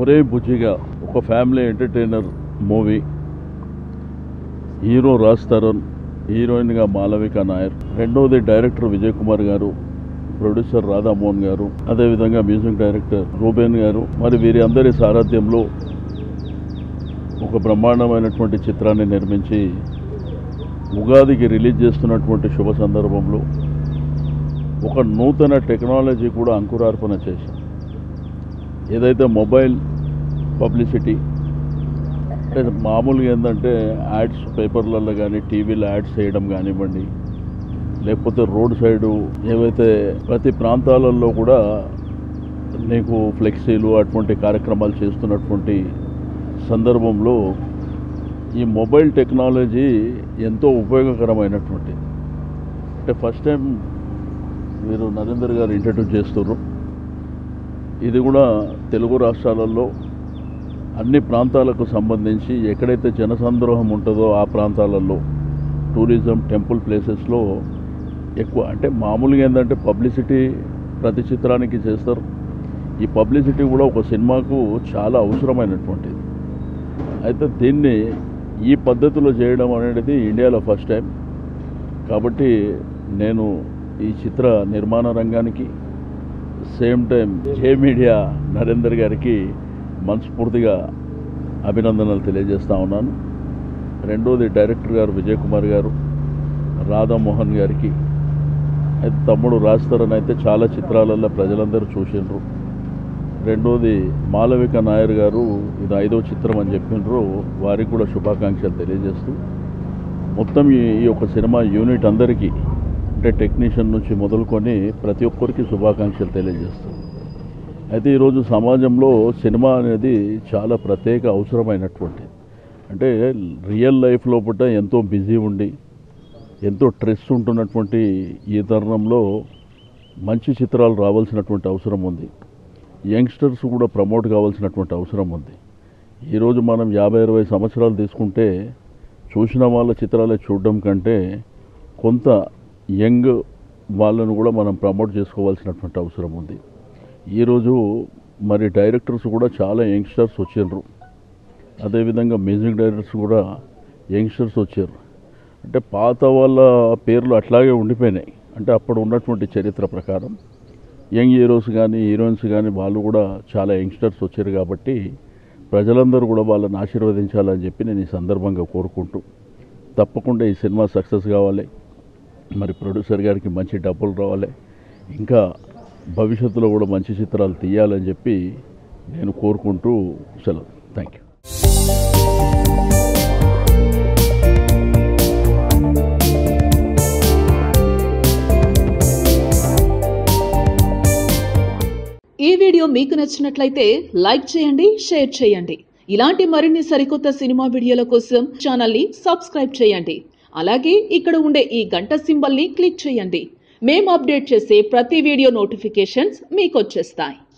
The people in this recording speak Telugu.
ఒరే బుజ్జిగా ఒక family entertainer movie. Hero Raj Tarun, హీరోయిన్గా మాలవిక నాయర్. రెండవది డైరెక్టర్ విజయ్ కుమార్ గారు, ప్రొడ్యూసర్ రాధామోహన్ గారు, అదేవిధంగా మ్యూజిక్ డైరెక్టర్ రూబెన్ గారు. మరి వీరి అందరి సారథ్యంలో ఒక బ్రహ్మాండమైనటువంటి చిత్రాన్ని నిర్మించి ఉగాదికి రిలీజ్ చేస్తున్నటువంటి శుభ సందర్భంలో ఒక నూతన టెక్నాలజీ కూడా అంకురార్పణ చేశాం. ఏదైతే మొబైల్ పబ్లిసిటీ అంటే మామూలుగా ఏంటంటే యాడ్స్ పేపర్లలో కానీ టీవీలో యాడ్స్ చేయడం కానివ్వండి, లేకపోతే రోడ్ సైడు ఏవైతే ప్రతి ప్రాంతాలలో కూడా నీకు ఫ్లెక్సీలు అటువంటి కార్యక్రమాలు చేస్తున్నటువంటి సందర్భంలో ఈ మొబైల్ టెక్నాలజీ ఎంతో ఉపయోగకరమైనటువంటి అంటే ఫస్ట్ టైం మీరు నరేందర్ గారు ఇంట్రడ్యూస్ చేస్తున్నారు. ఇది కూడా తెలుగు రాష్ట్రాలలో అన్ని ప్రాంతాలకు సంబంధించి ఎక్కడైతే జనసంద్రోహం ఉంటుందో ఆ ప్రాంతాలలో టూరిజం టెంపుల్ ప్లేసెస్లో ఎక్కువ అంటే మామూలుగా ఏంటంటే పబ్లిసిటీ ప్రతి చిత్రానికి చేస్తారు. ఈ పబ్లిసిటీ కూడా ఒక సినిమాకు చాలా అవసరమైనటువంటిది. అయితే దీన్ని ఈ పద్ధతిలో చేయడం అనేది ఇండియాలో ఫస్ట్ టైం. కాబట్టి నేను ఈ చిత్ర నిర్మాణ రంగానికి same time J media Narender గారికి మనస్ఫూర్తిగా అభినందనలు తెలియజేస్తూ ఉన్నాను. రెండోది డైరెక్టర్ గారు విజయ్ కుమార్ గారు, రాధామోహన్ గారికి. అయితే తమ్ముడు రాజ్ తరుణ్ అయితే చాలా చిత్రాలలో ప్రజలందరూ చూసిండ్రు. రెండోది మాలవిక నాయర్ గారు ఇది 5వ చిత్రం అని చెప్పిండ్రు. వారికి కూడా శుభాకాంక్షలు తెలియజేస్తూ మొత్తం ఈ యొక్క సినిమా యూనిట్ అందరికీ అంటే టెక్నీషియన్ నుంచి మొదలుకొని ప్రతి ఒక్కరికి శుభాకాంక్షలు తెలియజేస్తూ అయితే ఈరోజు సమాజంలో సినిమా అనేది చాలా ప్రత్యేక అవసరమైనటువంటి అంటే రియల్ లైఫ్ లోపల ఎంతో బిజీ ఉండి ఎంతో స్ట్రెస్ ఉంటున్నటువంటి ఈ తరుణంలో మంచి చిత్రాలు రావాల్సినటువంటి అవసరం ఉంది. యంగ్స్టర్స్ కూడా ప్రమోట్ కావాల్సినటువంటి అవసరం ఉంది. ఈరోజు మనం 50-60 సంవత్సరాలు తీసుకుంటే చూసిన వాళ్ళ చిత్రాలే చూడడం కంటే కొంత యంగ్ వాళ్ళను కూడా మనం ప్రమోట్ చేసుకోవాల్సినటువంటి అవసరం ఉంది. ఈరోజు మరి డైరెక్టర్స్ కూడా చాలా యంగ్స్టర్స్ వచ్చారు. అదేవిధంగా మ్యూజిక్ డైరెక్టర్స్ కూడా యంగ్స్టర్స్ వచ్చారు. అంటే పాత వాళ్ళ పేర్లు అట్లాగే ఉండిపోయినాయి. అంటే అప్పుడు ఉన్నటువంటి చరిత్ర ప్రకారం యంగ్ హీరోస్ కానీ హీరోయిన్స్ కానీ వాళ్ళు కూడా చాలా యంగ్స్టర్స్ వచ్చారు. కాబట్టి ప్రజలందరూ కూడా వాళ్ళని ఆశీర్వదించాలని చెప్పి నేను ఈ సందర్భంగా కోరుకుంటూ తప్పకుండా ఈ సినిమా సక్సెస్ కావాలి. మరి ప్రొడ్యూసర్ గారికి మంచి డబ్బులు రావాలి, ఇంకా భవిష్యత్తులో కూడా మంచి చిత్రాలు తీయాలని చెప్పి నేను కోరుకుంటూ సెలవు. Thank you. ఈ వీడియో మీకు నచ్చినట్లయితే లైక్ చేయండి, షేర్ చేయండి. ఇలాంటి మరిన్ని సరికొత్త సినిమా వీడియోల కోసం ఛానల్ని సబ్స్క్రైబ్ చేయండి. అలాగే ఇక్కడ ఉండే ఈ గంట సింబల్ని క్లిక్ చేయండి. మేము అప్డేట్ చేసే ప్రతి వీడియో నోటిఫికేషన్స్ మీకు వచ్చేస్తాయి.